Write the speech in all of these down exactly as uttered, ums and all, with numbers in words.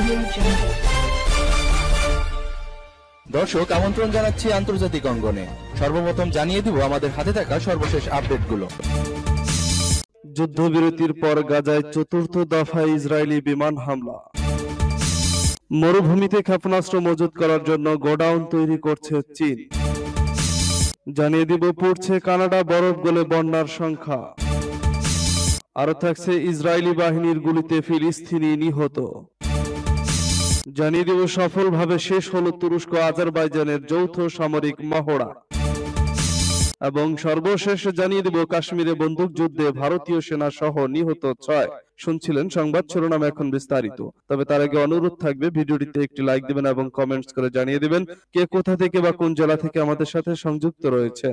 দর্শক আমন্ত্রণ জানাচ্ছি আন্তর্জাতিক অঙ্গনে। সর্বপ্রথম জানিয়ে দিব আমাদের হাতে থাকা সর্বশেষ আপডেটগুলো। যুদ্ধবিরতির পর গাজায় চতুর্থ দফায় ইসরায়েলি বিমান হামলা। মরুভূমিতে ক্ষেপণাস্ত্র মজুত করার জন্য গোডাউন তৈরি করছে চীন। জানিয়ে দিব পড়ছে কানাডা বরফ গলে বন্যার সংখ্যা। আরো থাকছে ইসরায়েলি বাহিনীর গুলিতে ফিলিস্তিনি নিহত। জানিয়ে দিব সফলভাবে শেষ হলো তুরস্ক আজারবাইজানের যৌথ সামরিক মহড়া। এবং সর্বশেষ জানিয়ে দিব কাশ্মীরে বন্দুক যুদ্ধে ভারতীয় সেনা সহ নিহত ছয়। শুনছিলেন সংবাদ শিরোনাম, এখন বিস্তারিত। তবে তার আগে অনুরোধ থাকবে ভিডিওটিতে একটি লাইক দিবেন এবং কমেন্টস করে জানিয়ে দিবেন কে কোথা থেকে বা কোন জেলা থেকে আমাদের সাথে সংযুক্ত রয়েছেন।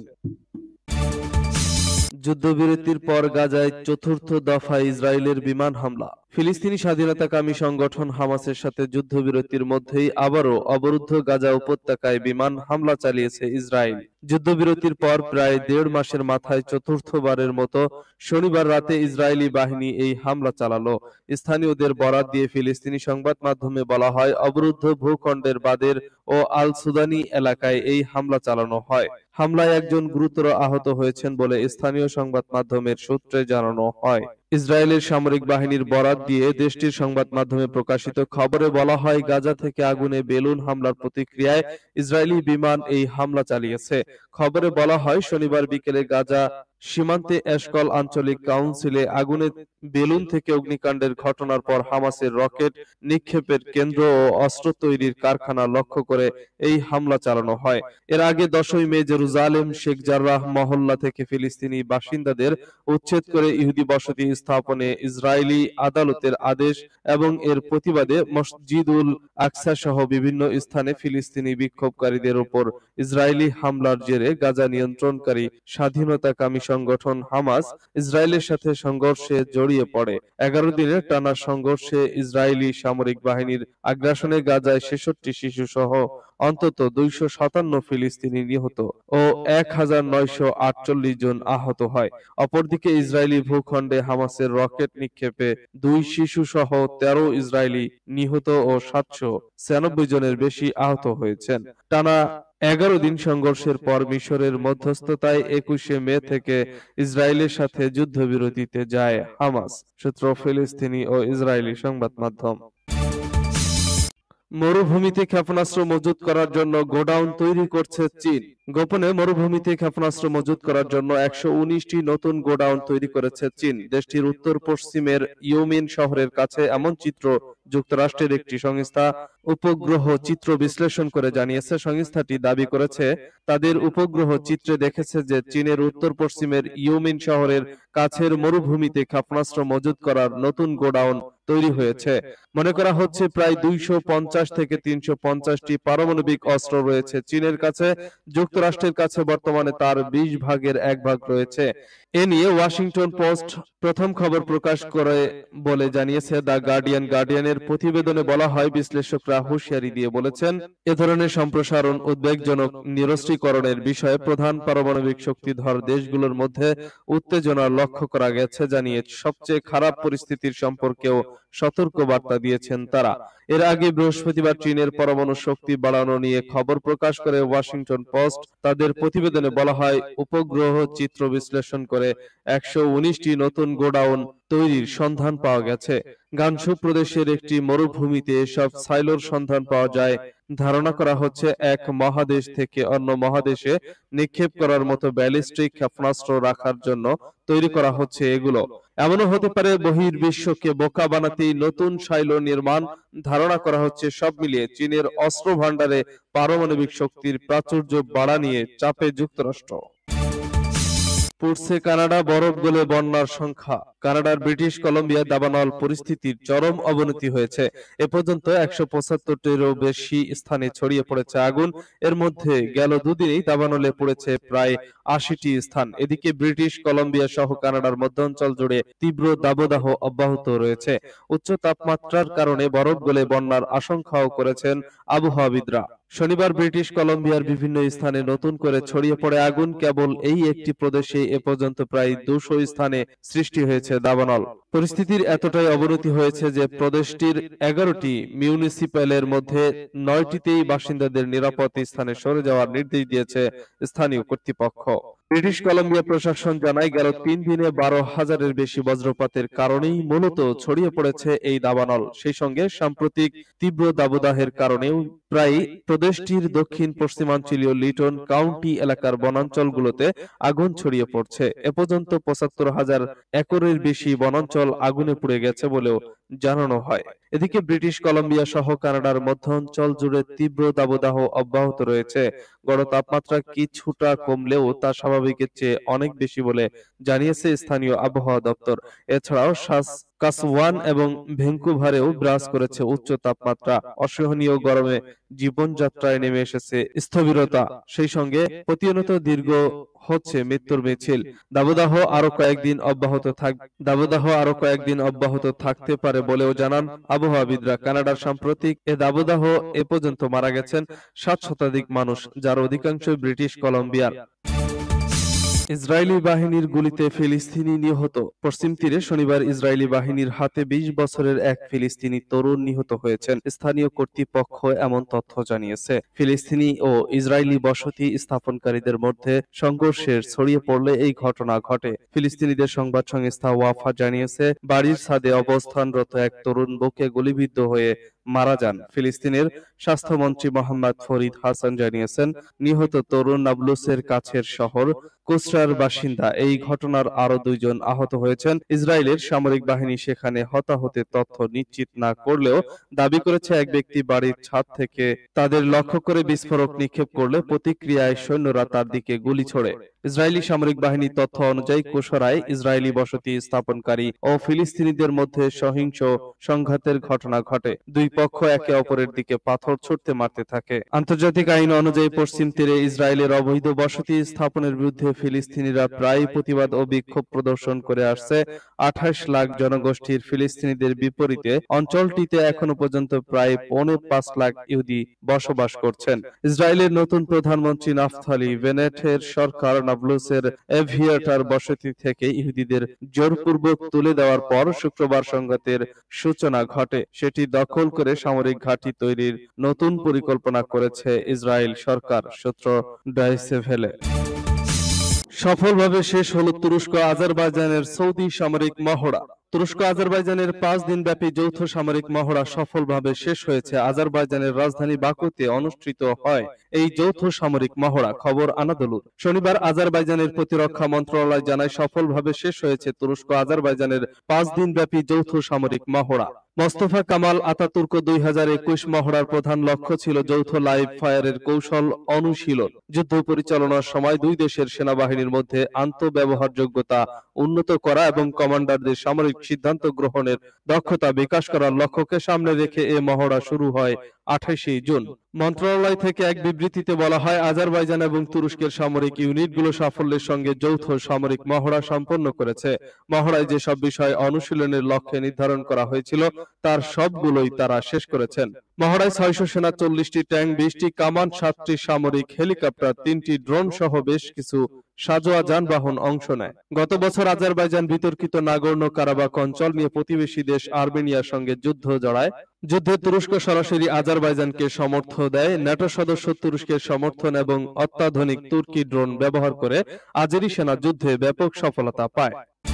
যুদ্ধবিরতির পর গাজায় চতুর্থ দফায় ইসরায়েলের বিমান হামলা। ফিলিস্তিনি স্বাধীনতাকামী সংগঠন হামাসের সাথে যুদ্ধবিরতির মধ্যেই আবারও অবরুদ্ধ গাজা উপত্যকায় বিমান হামলা চালিয়েছে ইসরায়েল। যুদ্ধবিরতির পর প্রায় দেড় মাসের মাথায় চতুর্থবারের মতো শনিবার রাতে ইসরায়েলি বাহিনী এই হামলা চালালো। স্থানীয়দের বরাত দিয়ে ফিলিস্তিনি সংবাদ মাধ্যমে বলা হয়, অবরুদ্ধ ভূখণ্ডের বাদের ও আল সুদানি এলাকায় এই হামলা চালানো হয়। হামলায় একজন গুরুতর আহত হয়েছেন বলে স্থানীয় সংবাদ মাধ্যমের সূত্রে জানানো হয়। ইসরায়েলের সামরিক বাহিনীর বরাত দিয়ে দেশটির সংবাদ মাধ্যমে প্রকাশিত খবরে বলা হয়, গাজা থেকে আগুনে বেলুন হামলার প্রতিক্রিয়ায় ইসরায়েলি বিমান এই হামলা চালিয়েছে। খবরে বলা হয়, শনিবার বিকেলে গাজা সীমান্তে এশকল আঞ্চলিক কাউন্সিলে আগুনে বেলুন থেকে অগ্নিকাণ্ডের ঘটনার পর হামাসের রকেট নিক্ষেপের কেন্দ্র ও অস্ত্র তৈরির কারখানা লক্ষ্য করে এই হামলা চালানো হয়। এর আগে দশই মে জেরুজালেম শেখ জাররাহ মহল্লা থেকে ফিলিস্তিনি বাসিন্দাদের উচ্ছেদ করে ইহুদি বসতি স্থাপনে ইসরায়েলি আদালতের আদেশ এবং এর প্রতিবাদে মসজিদুল আকসা সহ বিভিন্ন স্থানে ফিলিস্তিনি বিক্ষোভকারীদের উপর ইসরায়েলি হামলার জেরে গাজা নিয়ন্ত্রণকারী স্বাধীনতাকামী সংগঠন হামাস ইসরায়েলের সাথে সংঘর্ষে জড়িয়ে পড়ে। এগারো দিনের টানা সংঘর্ষে ইসরায়েলি সামরিক বাহিনীর আগ্রাসনে গাজায় ছেষট্টি শিশু সহ অন্তত দুইশো সাতান্ন ফিলিস্তিনি নিহত ও এক হাজার নয়শো আটচল্লিশ জন আহত হয়। অপরদিকে ইসরায়েলি ভূখণ্ডে হামাসের রকেট নিক্ষেপে দুই শিশু সহ তেরো ইসরায়েলি নিহত ও সাতশো ছিয়ানব্বই জনের বেশি আহত হয়েছেন। টানা এগারো দিন সংঘর্ষের পর মিশরের মধ্যস্থতায় একুশে মে থেকে ইসরায়েলের সাথে যুদ্ধবিরতিতে যায় হামাস। সূত্র ফিলিস্তিনি ও ইসরায়েলি সংবাদ মাধ্যম। মরুভূমিতে ক্ষেপণাস্ত্র মজুত করার জন্য গোডাউন তৈরি করছে চীন। গোপনে মরুভূমিতে ক্ষেপণাস্ত্র মজুত করার জন্য একশো উনিশটি নতুন গোডাউন তৈরি করেছে চীন। দেশটির উত্তর পশ্চিমের ইয়োমিন শহরের কাছে এমন চিত্র যুক্তরাষ্ট্রের একটি সংস্থা উপগ্রহ চিত্র বিশ্লেষণ করে জানিয়েছে। সংস্থাটি দাবি করেছে, তাদের উপগ্রহ চিত্রে দেখেছে যে চীনের উত্তর পশ্চিমের ইয়োমিন শহরের কাছের মরুভূমিতে ক্ষেপণাস্ত্র মজুত করার নতুন গোডাউন তৈরি হয়েছে। মনে করা হচ্ছে প্রায় দুইশো পঞ্চাশ থেকে তিনশো পঞ্চাশটি পারমাণবিক অস্ত্র রয়েছে চীনের কাছে। যুক্তরাষ্ট্রের কাছে বর্তমানে তার বিশ ভাগের এক ভাগ রয়েছে। এ নিয়ে ওয়াশিংটন পোস্ট প্রথম খবর প্রকাশ করে বলে জানিয়েছে দ্য গার্ডিয়ান। গার্ডিয়ানের প্রতিবেদনে বলা হয়, বিশ্লেষকরা হুঁশিয়ারি দিয়ে বলেছেন, এ ধরনের সম্প্রসারণ উদ্বেগজনক নিরস্ত্রীকরণের বিষয়ে প্রধান পারমাণবিক শক্তিধর দেশগুলোর মধ্যে উত্তেজনা লক্ষ্য করা গেছে। জানিয়ে সবচেয়ে খারাপ পরিস্থিতির সম্পর্কেও সতর্ক বার্তা দিয়েছেন তারা। এর আগে বৃহস্পতিবার চীনের পরমাণু শক্তি বাড়ানো নিয়ে খবর প্রকাশ করে ওয়াশিংটন পোস্ট। তাদের প্রতিবেদনে বলা হয়, উপগ্রহ চিত্র বিশ্লেষণ করে একশো উনিশটি নতুন গোডাউন তৈরির সন্ধান পাওয়া গেছে। গানসু প্রদেশের একটি মরুভূমিতে এসব সাইলোর সন্ধান পাওয়া যায়। ধারণা করা হচ্ছে এক মহাদেশ থেকে অন্য মহাদেশে নিক্ষেপ করার মতো ব্যালিস্টিক ক্ষেপণাস্ত্র রাখার জন্য তৈরি করা হচ্ছে এগুলো। এমনও হতে পারে বহির্বিশ্বকে বোকা বানাতেই নতুন সাইলো নির্মাণ। ধারণা করা হচ্ছে সব মিলিয়ে চীনের অস্ত্র ভান্ডারে পারমাণবিক শক্তির প্রাচুর্য বাড়া নিয়ে চাপে যুক্তরাষ্ট্র। পড়ছে কানাডা বরফ গলে বন্যার সংখ্যা। কানাডার ব্রিটিশ কলম্বিয়া দাবানল পরিস্থিতির চরম অবনতি হয়েছে। এ পর্যন্ত একশো পঁচাত্তরটিরও বেশি স্থানে ছড়িয়ে পড়েছে আগুন। এর মধ্যে গেল দুদিনেই দাবানলে পড়েছে প্রায় আশিটি স্থান। এদিকে ব্রিটিশ কলম্বিয়া সহ কানাডার মধ্যাঞ্চল জুড়ে তীব্র দাবদাহ অব্যাহত রয়েছে। উচ্চ তাপমাত্রার কারণে বরফ গলে বন্যার আশঙ্কাও করেছেন আবহাওয়াবিদরা। শনিবার ব্রিটিশ কলম্বিয়ার বিভিন্ন স্থানে নতুন করে ছড়িয়ে পড়ে আগুন। কেবল এই একটি প্রদেশে এ পর্যন্ত প্রায় দুশো স্থানে সৃষ্টি হয়েছে দিয়েছে দাবানল। পরিস্থিতির এতটাই অবনতি হয়েছে যে প্রদেশটির এগারোটি মিউনিসিপ্যালের মধ্যে নয়টিতেই বাসিন্দাদের নিরাপদ স্থানে সরে যাওয়ার নির্দেশ দিয়েছে স্থানীয় কর্তৃপক্ষ। ব্রিটিশ কলম্বিয়া প্রশাসন জানায়, গেল তিন দিনে বারো হাজারের বেশি বজ্রপাতের কারণেই মূলত ছড়িয়ে পড়েছে এই দাবানল। সেই সঙ্গে সাম্প্রতিক তীব্র দাবদাহের কারণেও প্রায় প্রদেশটির দক্ষিণ পশ্চিমাঞ্চলীয় লিটন কাউন্টি এলাকার বনাঞ্চলগুলোতে আগুন ছড়িয়ে পড়ছে। এ পর্যন্ত পঁচাত্তর হাজার একরের বেশি বনাঞ্চল আগুনে পুড়ে গেছে বলেও জানানো হয়। এদিকে ব্রিটিশ কলম্বিয়া সহ কানাডার মধ্য অঞ্চল জুড়ে তীব্র দাবদাহ অব্যাহত রয়েছে। গড় তাপমাত্রা কিছুটা কমলেও তা স্বাভাবিকের চেয়ে অনেক বেশি বলে জানিয়েছে স্থানীয় আবহাওয়া দপ্তর। এছাড়াও সাসকাচুয়ান এবং ভ্যাঙ্কুভারেও বিরাজ করেছে উচ্চ তাপমাত্রা। অসহনীয় গরমে জীবনযাত্রায় নেমে এসেছে স্থবিরতা। সেই সঙ্গে প্রতিনিয়ত দীর্ঘ হচ্ছে মৃত্যুর মিছিল। দাবদাহ আরো কয়েকদিন অব্যাহত থাক দাবদাহ আরো কয়েকদিন অব্যাহত থাকতে পারে বলেও জানান আবহাওয়াবিদরা। কানাডার সাম্প্রতিক এ দাবদাহ এ পর্যন্ত মারা গেছেন সাত শতাধিক মানুষ, যার অধিকাংশই ব্রিটিশ কলম্বিয়ার। ইসরায়েলি বাহিনীর গুলিতে ফিলিস্তিনি নিহত। পশ্চিম তীরে শনিবার ইসরায়েলি বাহিনীর হাতে বিশ বছরের এক ফিলিস্তিনি তরুণ নিহত হয়েছেন। স্থানীয় কর্তৃপক্ষ এমন তথ্য জানিয়েছে। ফিলিস্তিনি ও ইসরায়েলি বসতি স্থাপনকারীদের মধ্যে সংঘর্ষের ছড়িয়ে পড়লে এই ঘটনা ঘটে। ফিলিস্তিনিদের সংবাদ সংস্থা ওয়াফা জানিয়েছে, বাড়ির ছাদে অবস্থানরত এক তরুণ বুকে গুলিবিদ্ধ হয়ে মারা যান। ফিলিস্তিনের স্বাস্থ্যমন্ত্রী মোহাম্মদ ফরিদ হাসান জানিয়েছেন, নিহত তরুণ নাবলুসের কাছের শহর কুসরার বাসিন্দা। এই ঘটনার আরো দুইজন আহত হয়েছেন। ইসরায়েলের সামরিক বাহিনী সেখানে হতাহতের তথ্য নিশ্চিত না করলেও দাবি করেছে, এক ব্যক্তি বাড়ির ছাদ থেকে তাদের লক্ষ্য করে বিস্ফোরক নিক্ষেপ করলে প্রতিক্রিয়ায় সৈন্যরা তার দিকে গুলি ছোড়ে। ইসরায়েলি সামরিক বাহিনীর তথ্য অনুযায়ী কুসরায় ইসরায়েলি বসতি স্থাপনকারী ও ফিলিস্তিনিদের মধ্যে সহিংস সংঘাতের ঘটনা ঘটে। দুই পক্ষ একে অপরের দিকে পাথর ছুড়তে মারতে থাকে। আন্তর্জাতিক আইন অনুযায়ী পশ্চিম তীরে ইসরায়েলের অবৈধ বসতি স্থাপনের বিরুদ্ধে ফিলিস্তিনিরা প্রায় প্রতিবাদ ও বিক্ষোভ প্রদর্শন করে আসছে। আঠাশ লাখ জনগোষ্ঠীর ফিলিস্তিনিদের বিপরীতে অঞ্চলটিতে এখনো পর্যন্ত প্রায় পৌনে পাঁচ লাখ ইহুদি বসবাস করছেন। ইসরায়েলের নতুন প্রধানমন্ত্রী নাফতালি বেনেটের সরকার নাবলুসের এভিয়েটার বসতি থেকে ইহুদিদের জোরপূর্বক তুলে দেওয়ার পর শুক্রবার সংঘাতের সূচনা ঘটে। সেটি দখল করে সামরিক ঘাঁটি তৈরির নতুন পরিকল্পনা করেছে ইসরায়েল সরকার, সূত্র ডয়েচে ভেলে। সফলভাবে শেষ হলো তুরস্ক আজারবাইজানের সৌদি সামরিক মহড়া। তুরস্ক আজারবাইজানের পাঁচ দিন ব্যাপী যৌথ সামরিক মহড়া সফলভাবে শেষ হয়েছে। আজারবাইজানের রাজধানী বাকুতে অনুষ্ঠিত হয় এই যৌথ সামরিক মহড়া। খবর আনাদোলুর। শনিবার আজারবাইজানের প্রতিরক্ষা মন্ত্রণালয় জানায়, সফলভাবে শেষ হয়েছে তুরস্ক আজারবাইজানের পাঁচ দিন ব্যাপী যৌথ সামরিক মহড়া। মোস্তফা কামাল আতাতুর্ক দুই হাজার একুশ মহড়ার প্রধান লক্ষ্য ছিল যৌথ লাইভ ফায়ারের কৌশল অনুশীলন। যুদ্ধ পরিচালনার সময় দুই দেশের সেনাবাহিনীর মধ্যে আন্তঃব্যবহারযোগ্যতা উন্নত করা এবং কমান্ডারদের সামরিক সিদ্ধান্ত গ্রহণের দক্ষতা বিকাশ করার লক্ষ্যকে সামনে রেখে এ মহড়া শুরু হয় আঠাশে জুন। মন্ত্রণালয় থেকে এক বিবৃতিতে বলা হয়, আজারবাইজান এবং তুরস্কের সামরিক ইউনিটগুলো সাফল্যের সঙ্গে যৌথ সামরিক মহড়া সম্পন্ন করেছে। মহড়ায় যেসব বিষয় অনুশীলনের লক্ষ্যে নির্ধারণ করা হয়েছিল তার সবগুলোই তারা শেষ করেছেন। মহড়ায় ছয়শ সেনা, চল্লিশটি ট্যাঙ্ক, বিশটি কামান, সাতটি সামরিক হেলিকপ্টার, তিনটি ড্রোন সহ বেশ কিছু সাজোয়া যানবাহন অংশ নেয়। গত বছর আজারবাইজান বিতর্কিত নাগর্নো কারাবাখ অঞ্চল নিয়ে প্রতিবেশী দেশ আর্মেনিয়ার সঙ্গে যুদ্ধ জড়ায়। যুদ্ধে তুরস্ক সরাসরি আজারবাইজানকে সমর্থন দেয়। ন্যাটো সদস্য তুরস্কের সমর্থন এবং অত্যাধুনিক তুর্কি ড্রোন ব্যবহার করে আজেরি সেনা যুদ্ধে ব্যাপক সফলতা পায়।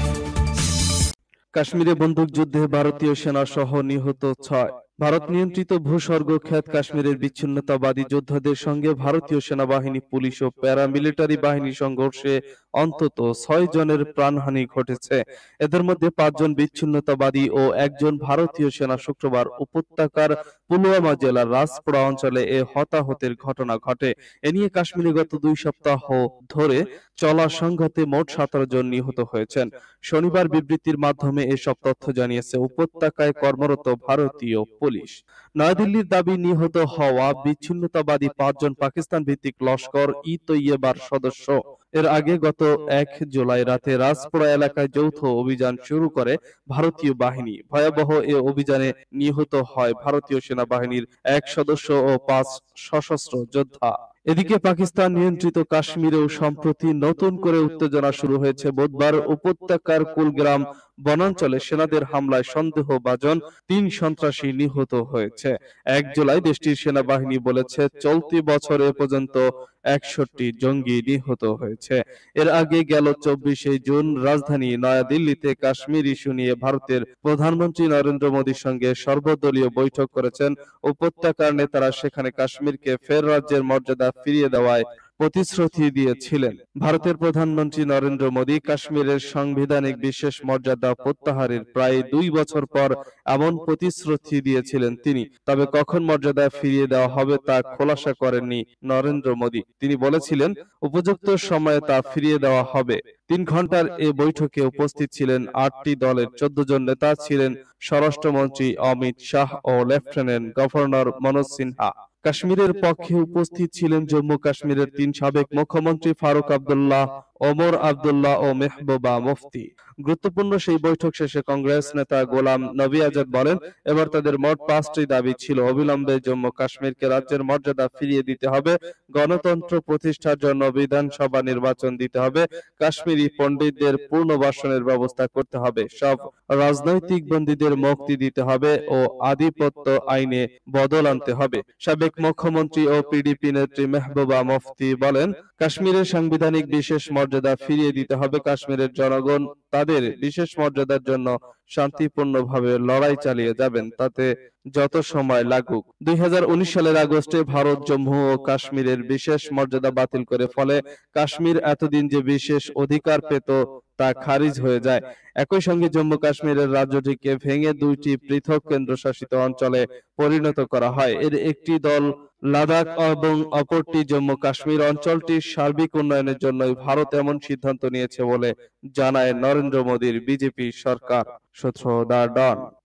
কাশ্মীরে বন্দুকযুদ্ধে ভারতীয় সেনা সহ নিহত ছয়। ভারত নিয়ন্ত্রিত ভূস্বর্গ খ্যাত কাশ্মীরের বিচ্ছিন্নতাবাদী যোদ্ধাদের সঙ্গে ভারতীয় সেনাবাহিনী, পুলিশ ও প্যারামিলিটারি বাহিনীর সংঘর্ষে অন্তত ছয় জনের প্রাণহানি ঘটেছে। এদের মধ্যে পাঁচজন বিচ্ছিন্নতাবাদী ও একজন ভারতীয় সেনা। শুক্রবার উপত্যকার পুলওয়ামা জেলার রাজপুরা অঞ্চলে এ হতাহতের ঘটনা ঘটে। এ নিয়ে কাশ্মীরে গত দুই সপ্তাহ ধরে চলা সংঘাতে মোট সতেরো জন নিহত হয়েছেন। শনিবার বিবৃতির মাধ্যমে এসব তথ্য জানিয়েছে উপত্যকায় কর্মরত ভারতীয় পুলিশ। নয়াদিল্লির দাবি, নিহত হওয়া বিচ্ছিন্নতাবাদী পাঁচজন পাকিস্তান ভিত্তিক লস্কর ই তৈয়বার সদস্য। এর আগে গত এক জুলাই রাতে রাজপুরা এলাকায় যৌথ অভিযান শুরু করে ভারতীয় বাহিনী। ভয়াবহ এ অভিযানে নিহত হয় ভারতীয় সেনাবাহিনীর এক সদস্য ও পাঁচ সশস্ত্র যোদ্ধা। এদিকে পাকিস্তান নিয়ন্ত্রিত কাশ্মীরেও সম্প্রতি নতুন করে উত্তেজনা শুরু হয়েছে। বুধবার উপত্যকার কুলগ্রাম বনাঞ্চলে সেনাদের হামলায় সন্দেহভাজন তিন সন্ত্রাসী নিহত হয়েছে। এক জুলাই দেশটির সেনাবাহিনী বলেছে চলতি বছর এ পর্যন্ত একষট্টি জঙ্গি নিহত হয়েছে। এর আগে গেল চব্বিশে জুন রাজধানী নয়াদিল্লিতে কাশ্মীর ইস্যু নিয়ে ভারতের প্রধানমন্ত্রী নরেন্দ্র মোদীর সঙ্গে সর্বদলীয় বৈঠক করেছেন উপত্যকার নেতারা। সেখানে কাশ্মীরকে ফের রাজ্যের মর্যাদা ফিরিয়ে দেওয়ায় প্রতিশ্রুতি দিয়েছিলেন। ভারতের প্রধানমন্ত্রী নরেন্দ্র মোদী কাশ্মীরের সাংবিধানিক বিশেষ মর্যাদা প্রত্যাহারের প্রায় দুই বছর পর এমন প্রতিশ্রুতি দিয়েছিলেন তিনি। তবে কখন মর্যাদা ফিরিয়ে দেওয়া হবে তা খোলাসা করেননি নরেন্দ্র মোদী। তিনি বলেছিলেন উপযুক্ত সময়ে তা ফিরিয়ে দেওয়া হবে। তিন ঘন্টার এ বৈঠকে উপস্থিত ছিলেন আটটি দলের চোদ্দ জন নেতা, ছিলেন স্বরাষ্ট্রমন্ত্রী অমিত শাহ ও লেফটেন্যান্ট গভর্নর মনোজ সিনহা। কাশ্মীরের পক্ষে উপস্থিত ছিলেন জম্মু কাশ্মীরের তিন সাবেক মুখ্যমন্ত্রী ফারুক আব্দুল্লাহ, ওমর আব্দুল্লাহ ও মেহবুবা মুফতি। গুরুত্বপূর্ণ সেই বৈঠক শেষে কংগ্রেস নেতা গোলাম নবী আজাদ বলেন, এবার তাদের মোট পাঁচটি দাবি ছিল। অবিলম্বে জম্মু কাশ্মীরকে রাজ্যের মর্যাদা ফিরিয়ে দিতে হবে, গণতন্ত্র প্রতিষ্ঠার জন্য বিধানসভা নির্বাচন দিতে হবে, কাশ্মীরি পণ্ডিতদের পুনর্বাসনের ব্যবস্থা করতে হবে, সব রাজনৈতিক বন্দীদের মুক্তি দিতে হবে ও আধিপত্য আইনে বদল আনতে হবে। সাবেক মুখ্যমন্ত্রী ও পিডিপি নেত্রী মেহবুবা মুফতি বলেন, কাশ্মীরের সাংবিধানিক বিশেষ মর্যাদা ফিরিয়ে দিতে হবে। কাশ্মীরের জনগণ তাদের বিশেষ মর্যাদার জন্য শান্তিপূর্ণভাবে লড়াই চালিয়ে যাবেন, তাতে যত সময় লাগুক। দুই হাজার উনিশ সালের আগস্টে ভারত জম্মু ও কাশ্মীরের বিশেষ মর্যাদা বাতিল করে, ফলে কাশ্মীর এতদিন যে বিশেষ অধিকার পেত তা খারিজ হয়ে যায়। একই সঙ্গে জম্মু কাশ্মীরের রাজ্যটিকে ভেঙে দুইটি পৃথক কেন্দ্রশাসিত অঞ্চলে পরিণত করা হয়। এর একটি দল লাদাখ এবং অপরটি জম্মু কাশ্মীর। অঞ্চলটির সার্বিক উন্নয়নের জন্যই ভারত এমন সিদ্ধান্ত নিয়েছে বলে জানায় নরেন্দ্র মোদীর বিজেপি সরকার। সূত্র দ্য ডন।